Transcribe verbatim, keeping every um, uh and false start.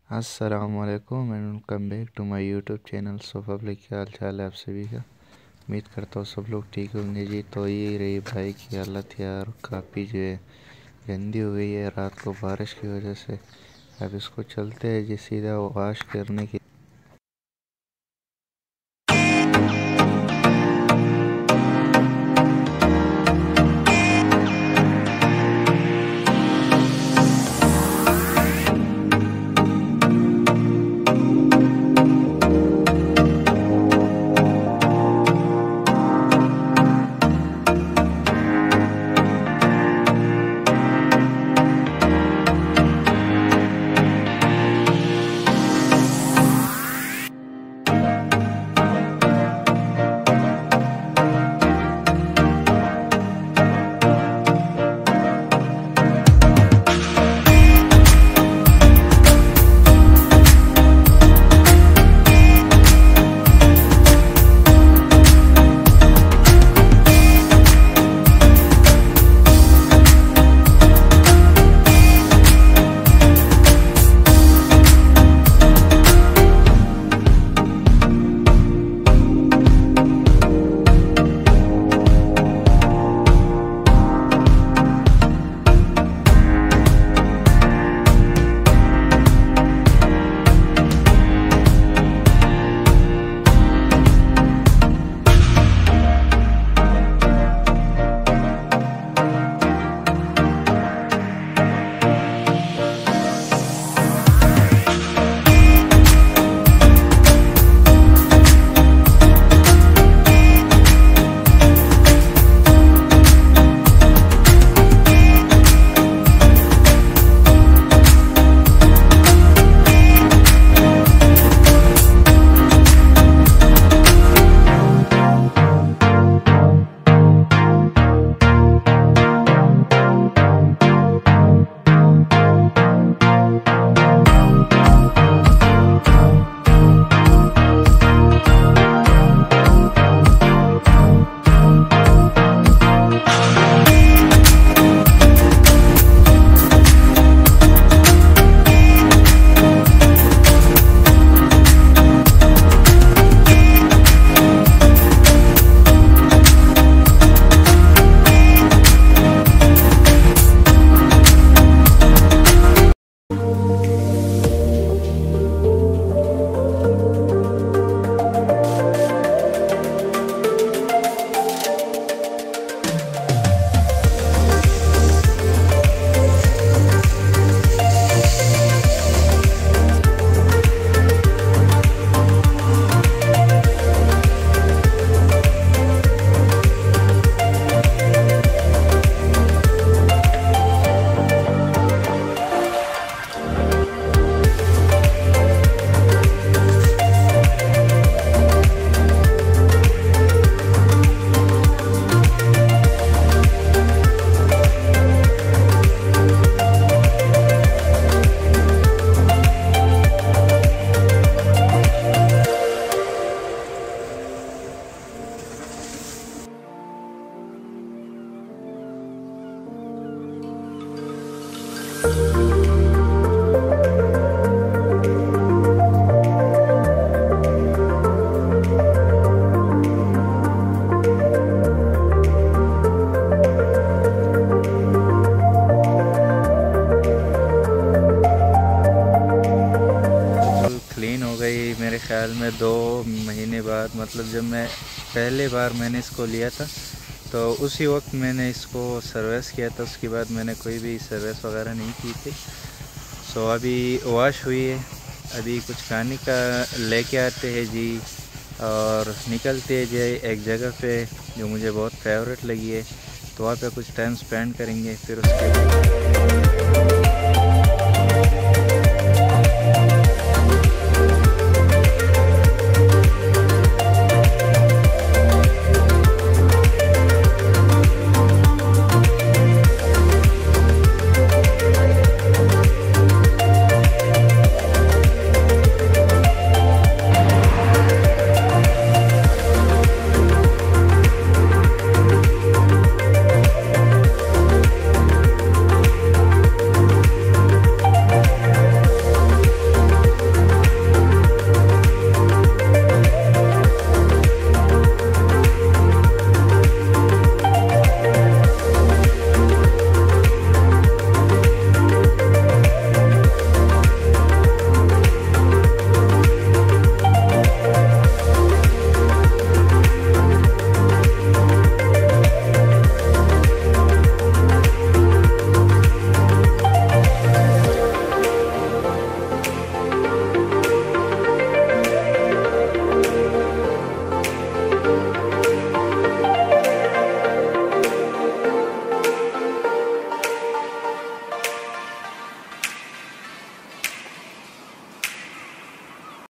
अस्सलामुअलैकुम and welcome back to my YouTube channel. So public, क्या हाल चाल है आप सभी का। उम्मीद करता हूँ सब लोग ठीक होंगे जी। तो ये रही भाई की हालत यार, काफ़ी जो है गंदी हो गई है रात को बारिश की वजह से। अब इसको चलते हैं जी सीधा वॉश करने की। क्लीन हो गई मेरे ख्याल में दो महीने बाद। मतलब जब मैं पहले बार मैंने इसको लिया था तो उसी वक्त मैंने इसको सर्विस किया था। उसके बाद मैंने कोई भी सर्विस वगैरह नहीं की थी। सो अभी वॉश हुई है। अभी कुछ खाने का लेके आते हैं जी और निकलते हैं जी एक जगह पे जो मुझे बहुत फेवरेट लगी है। तो वहाँ पे कुछ टाइम स्पेंड करेंगे। फिर उसके बाद है।